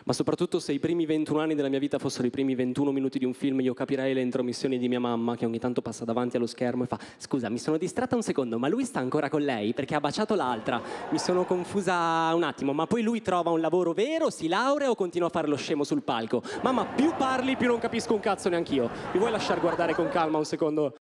Ma soprattutto se i primi 21 anni della mia vita fossero i primi 21 minuti di un film, io capirei le intromissioni di mia mamma che ogni tanto passa davanti allo schermo e fa: scusa, mi sono distratta un secondo, ma lui sta ancora con lei perché ha baciato l'altra. Mi sono confusa un attimo, ma poi lui trova un lavoro vero, si laurea o continua a fare lo scemo sul palco? Mamma, più parli, più non capisco un cazzo neanch'io. Mi vuoi lasciar guardare con calma un secondo?